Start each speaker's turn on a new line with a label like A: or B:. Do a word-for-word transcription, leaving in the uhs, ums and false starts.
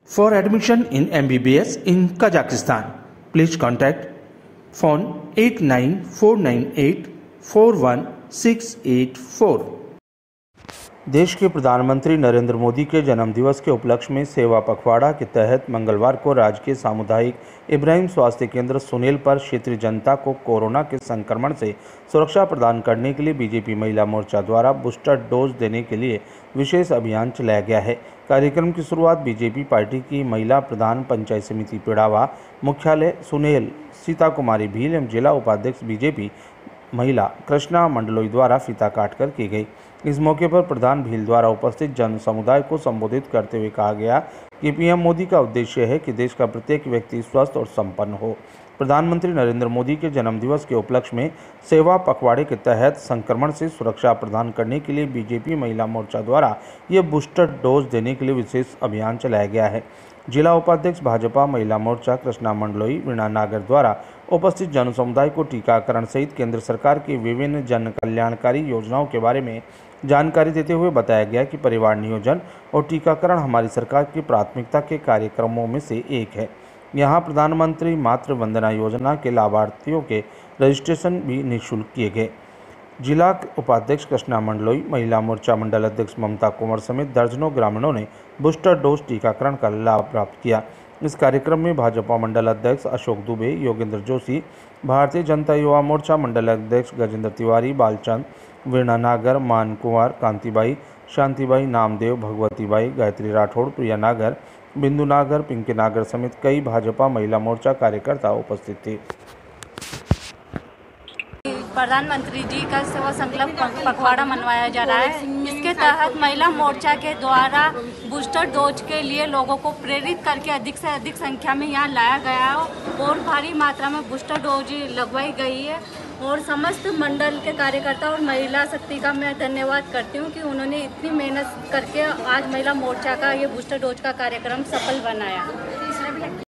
A: For admission in M B B S in Kazakhstan, please contact phone eight nine four nine eight four one six eight four। देश के प्रधानमंत्री नरेंद्र मोदी के जन्मदिवस के उपलक्ष्य में सेवा पखवाड़ा के तहत मंगलवार को राजकीय सामुदायिक इब्राहिम स्वास्थ्य केंद्र सुनेल पर क्षेत्रीय जनता को कोरोना के संक्रमण से सुरक्षा प्रदान करने के लिए बीजेपी महिला मोर्चा द्वारा बूस्टर डोज देने के लिए विशेष अभियान चलाया गया है। कार्यक्रम की शुरुआत बीजेपी पार्टी की महिला प्रधान पंचायत समिति पिड़ावा मुख्यालय सुनेल सीता कुमारी भील एवं जिला उपाध्यक्ष बीजेपी महिला कृष्णा मंडलोई द्वारा फीता काटकर की गई। इस मौके पर प्रधान भील द्वारा उपस्थित जन समुदाय को संबोधित करते हुए कहा गया कि पीएम मोदी का उद्देश्य है कि देश का प्रत्येक व्यक्ति स्वस्थ और संपन्न हो। प्रधानमंत्री नरेंद्र मोदी के जन्मदिवस के उपलक्ष्य में सेवा पखवाड़े के तहत संक्रमण से सुरक्षा प्रदान करने के लिए बीजेपी महिला मोर्चा द्वारा ये बूस्टर डोज देने के लिए विशेष अभियान चलाया गया है। जिला उपाध्यक्ष भाजपा महिला मोर्चा कृष्णा मंडलोई वीणा नागर द्वारा उपस्थित जन समुदाय को टीकाकरण सहित केंद्र सरकार की विभिन्न जन कल्याणकारी योजनाओं के बारे में जानकारी देते हुए बताया गया कि परिवार नियोजन और टीकाकरण हमारी सरकार की प्राथमिकता के कार्यक्रमों में से एक है। यहाँ प्रधानमंत्री मातृ वंदना योजना के लाभार्थियों के रजिस्ट्रेशन भी निःशुल्क किए गए। जिला उपाध्यक्ष कृष्णा मंडलोई, महिला मोर्चा मंडल अध्यक्ष ममता कुंवर समेत दर्जनों ग्रामीणों ने बूस्टर डोज टीकाकरण का लाभ प्राप्त किया। इस कार्यक्रम में भाजपा मंडल अध्यक्ष अशोक दुबे, योगेंद्र जोशी, भारतीय जनता युवा मोर्चा मंडल अध्यक्ष गजेंद्र तिवारी, बालचंद, वीणा नागर, मान कुंवर, कांतिबाई, शांतिबाई, नामदेव, भगवतीबाई, गायत्री राठौड़, प्रिया नागर, बिंदु नागर, पिंकी नागर समेत कई भाजपा महिला मोर्चा कार्यकर्ता उपस्थित थे।
B: प्रधानमंत्री जी का सेवा संकल्प पखवाड़ा मनवाया जा रहा है। इसके तहत महिला मोर्चा के द्वारा बूस्टर डोज के लिए लोगों को प्रेरित करके अधिक से अधिक संख्या में यहाँ लाया गया है और भारी मात्रा में बूस्टर डोज लगवाई गई है। और समस्त मंडल के कार्यकर्ता और महिला शक्ति का मैं धन्यवाद करती हूँ कि उन्होंने इतनी मेहनत करके आज महिला मोर्चा का ये बूस्टर डोज का कार्यक्रम सफल बनाया।